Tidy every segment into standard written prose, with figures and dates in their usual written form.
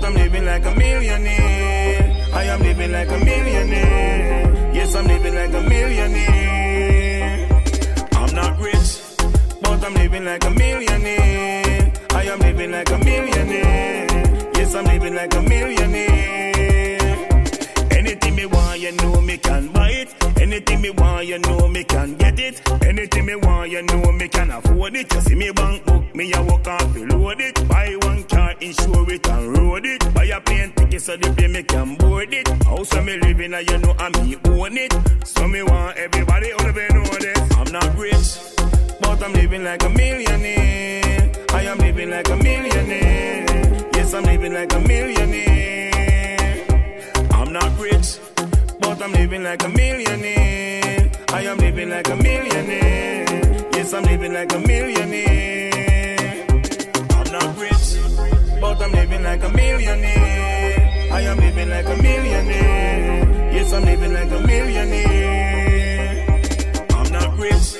I'm living like a millionaire. I am living like a millionaire. Yes, I'm living like a millionaire. I'm not rich, but I'm living like a millionaire. I am living like a millionaire. Yes, I'm living like a millionaire. Anything me want, you know me can buy it. Anything me want, you know me can get it. Anything me want, you know me can afford it. You see me bank book, me a walk off to load it. Buy one car, insure it and road it. Buy a plane ticket so the plane me can board it. House where me living, and you know I me own it. So me want everybody out of it know this. I'm not rich, but I'm living like a millionaire. I am living like a millionaire. Yes, I'm living like a millionaire. I'm not rich, but I'm living like a millionaire. I am living like a millionaire. Yes, I'm living like a millionaire. I'm not rich, but I'm living like a millionaire. I am living like a millionaire. Yes, I'm living like a millionaire. I'm not rich.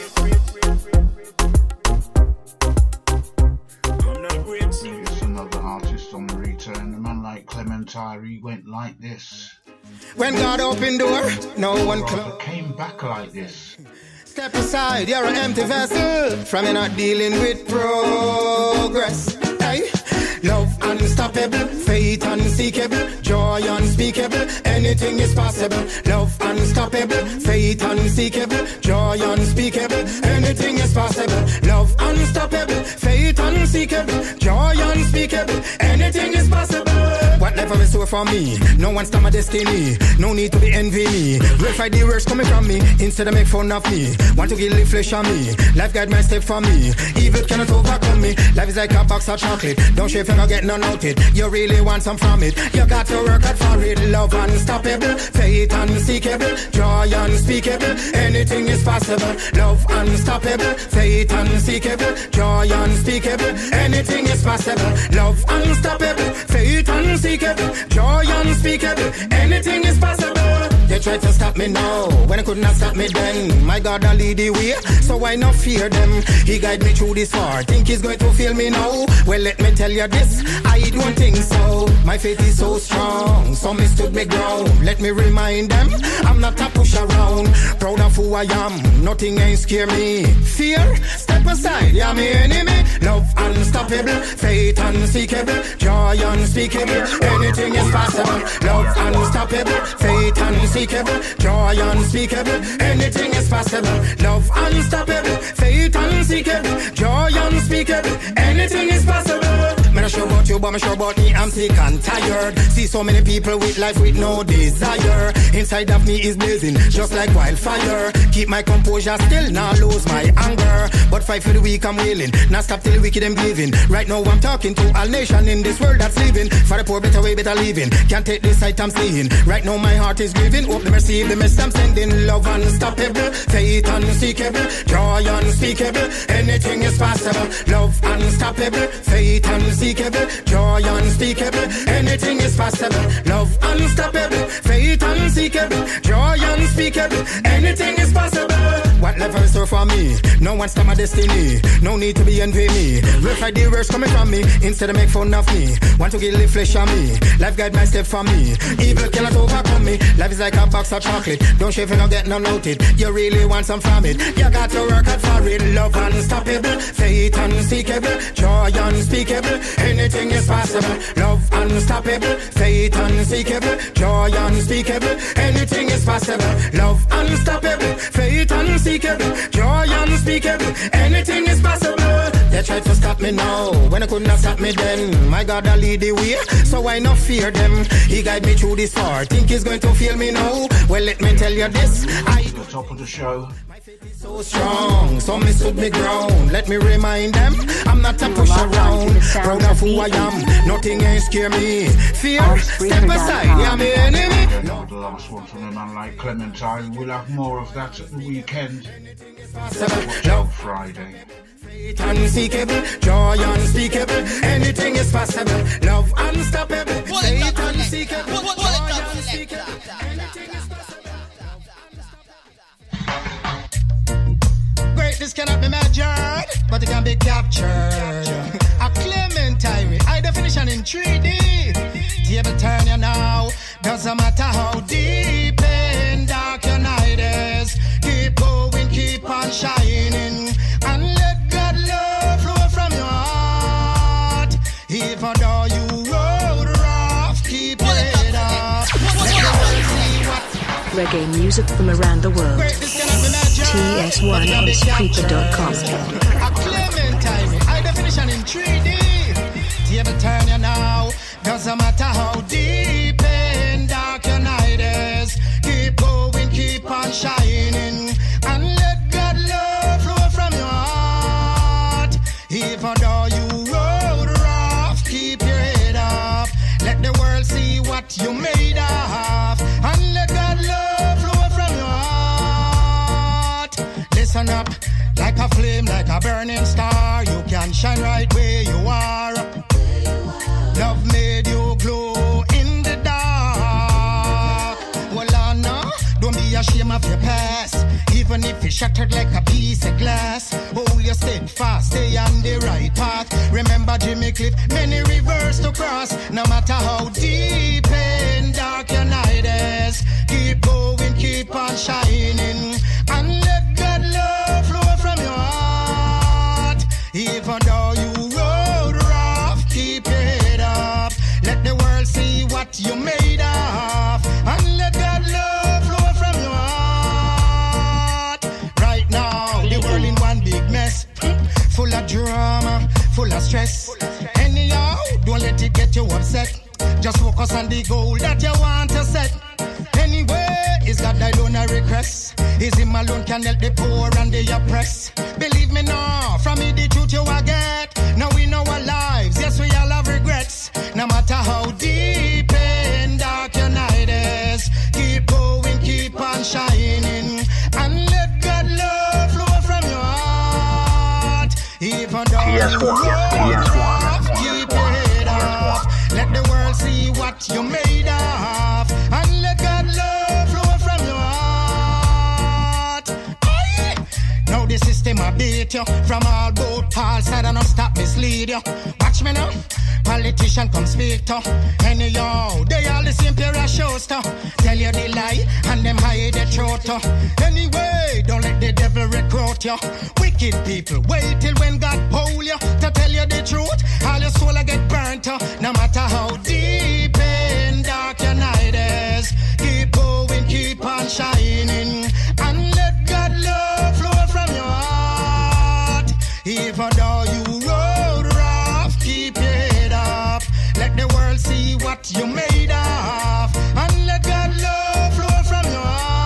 I'm not rich. It's another artist on the return. A man like Clement Tyree went like this. When God opened door, no one came back like this. Step aside, you're an empty vessel. From you're not dealing with progress. Hey, love unstoppable, faith unseekable, joy unspeakable, anything is possible. Love unstoppable, faith unseekable, joy unspeakable, anything is possible. Love unstoppable, faith unseekable, joy unspeakable, anything is possible. Whatever is so for me, no one stop my destiny. No need to be envy me. Verify the words coming from me, instead of make fun of me. Want to kill the flesh on me, life guide my step for me. Evil cannot overcome me, life is like a box of chocolate. Don't share if you not get none out it. You really want some from it, you got to work hard for it. Love unstoppable, faith unseekable, joy unspeakable, anything is possible. Love unstoppable, faith unseekable, joy unspeakable, anything is possible. Love unstoppable, faith unseekable, joy unspeakable, anything is possible. They tried to stop me now, when I could not stop me then. My God, I lead the way, so I not fear them. He guide me through this far, think he's going to fail me now. Well, let me tell you this, I don't think so. My faith is so strong, so me stood me ground. Let me remind them, I'm not a push around. Proud of who I am, nothing ain't scare me. Fear, step aside, you're my enemy. Love unstoppable, faith unseekable, joy unspeakable, anything is possible. Love unstoppable, faith unseekable, joy unspeakable, anything is possible. Love unstoppable, faith unseekable, joy unspeakable, anything is possible. I'm not sure about you, but I'm sure about me, I'm sick and tired. See so many people with life with no desire. Inside of me is blazing, just like wildfire. Keep my composure still, now lose my anger. But fight for the weak, I'm willing. Not stop till the wicked I'm giving. Right now I'm talking to all nation in this world that's living. For the poor, better way, better living. Can't take this sight I'm seeing. Right now my heart is grieving. Hope them receive the message I'm sending. Love unstoppable, faith unseekable, joy unspeakable, anything is possible. Love unstoppable, faith unseekable, joy unspeakable, anything is possible. Love unstoppable, faith unseekable, joy unspeakable, anything is possible. What level is so for me? No one stop my destiny. No need to be envy me. Verify the words coming from me, instead of make fun of me. Want to kill the flesh on me, life guide my step for me. Evil cannot overcome me, life is like a box of chocolate. Don't share if you not get none out it. You really want some from it, you got to work hard for it. Love unstoppable, faith unseekable, joy unspeakable, anything is possible. Love unstoppable, faith unseekable, joy unspeakable, anything is possible. Love unstoppable, faith unseekable, joy unspeakable, anything is possible. They tried to stop me now, when I could not stop me then. My God, I lead the way, so I not fear them. He guide me through this far, think he's going to fail me now. Well, let me tell you this, the top of the show. So strong, so me stood me ground. Let me remind them, I'm not a push around. Proud of who I am, nothing ain't scare me. Fear, step aside, you're my enemy. Not the last one from a man like Clement Tyree. We'll have more of that at the weekend. Watch out Friday. Faith unseekable, joy unspeakable, anything is possible. Love unstoppable, faith unseekable, joy unspeakable, anything is possible. Greatness cannot be measured, but it can be captured. A Clement Tyree, high definition in 3D. table turn you now. Doesn't matter how deep and dark your night is. Keep going, keep on shining, and let God love flow from your heart. Even though you road rough, keep your head up. Reggae music from around the world. TS1 on Spreaker.com. A Clementine, high definition in 3D. Table turn you now. Doesn't matter how deep and dark your night is. Keep going, keep on shining, and let God love flow from your heart. Even though you road rough, keep your head up. Let the world see what you made of, and let God love flow from your heart. Listen up, like a flame, like a burning star. You can shine right where you are. Love made you glow in the dark. Well, no, don't be ashamed of your past. Even if it's shattered like a piece of glass, hold your steadfast, stay on the right path. Remember Jimmy Cliff, many rivers to cross. No matter how deep and dark your night is, keep going, keep on shining, and let God love flow from your heart. Even though you road rough, keep your head up. Let the world see what you made of, and let God love flow from your heart. Right now, the world in one big mess, full of drama, full of stress. Anyhow, don't let it get you upset. Just focus on the goal that you want to set. Anyway, is God alone a request? Is Him alone can help the poor and the oppressed? Believe me now, from me the truth you will get. Now in our lives, yes we all have regrets. No matter how deep and dark your night is, keep going, keep on shining, and let God love flow from your heart. Even though you rough, keep your head up. Let the world see what you made of, and let God love flow from your heart. Aye. Now the system a beat you from all both sides and not stop mislead you. Watch me now. Politician come speak to. Anyhow, they all the same pair of shows to. Tell you the lie and them hide the truth to. Anyway, don't let the devil recruit you. Wicked people, wait till when God pull you to tell you the truth. All your soul will get burnt to. No matter how deep and dark your night is, keep going, keep on shining, and let God love flow from your heart. Even though you road rough, keep your head up. Let the world see what you made of, and let God love flow from your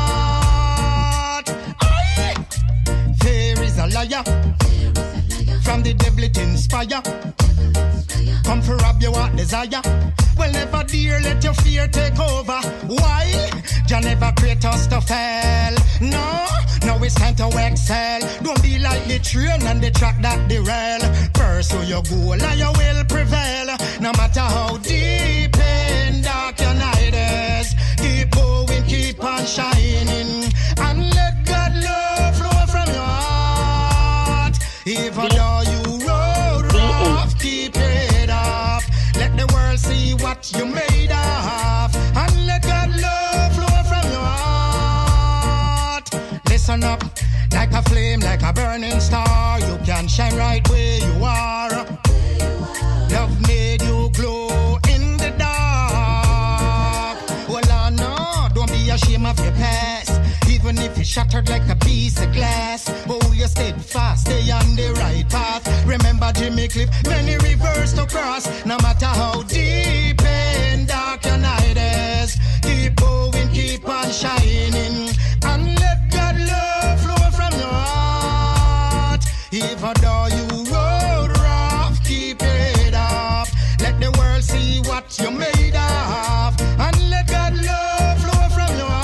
heart. Aye. Fear is a liar. From the devil it inspire. Come for rob your what desire. Well, never dare let your fear take over. Why? Jah never create us to fail. No, now it's time to excel. Don't be like the train and the track that derail. Pursue your goal and you will prevail. No matter how deep and dark your night is, keep going, keep on shining, and let God love flow from your heart. Even though you road rough, keep your head up. Let the world see what you made of, and let God love flow from your heart. Listen up, like a flame, like a burning star. You can shine right where you are. Love made you glow in the dark. Well, I know, don't be ashamed of your past. Even if it's shattered like a piece of glass, hold your steadfast, stay on the right path. Remember Jimmy Cliff, many rivers to cross. No matter how deep and dark your night is, keep going, keep on shining, and let God love flow from your heart. Even though you road rough, keep your head up. Let the world see what you made of, and let God love flow from your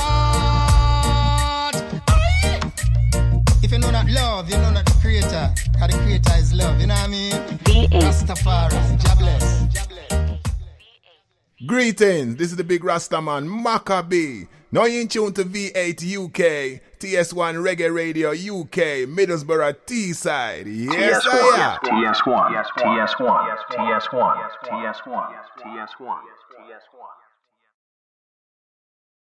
heart. Aye. If you know not love, you know not the creator. Because the creator is love, you know what I mean? Rastafari, God bless. Greetings, this is the big Rastaman, Maccabee. Now you in tune to V8 UK, TS1 Reggae Radio UK, Middlesbrough T-side. Yes, I am. TS1.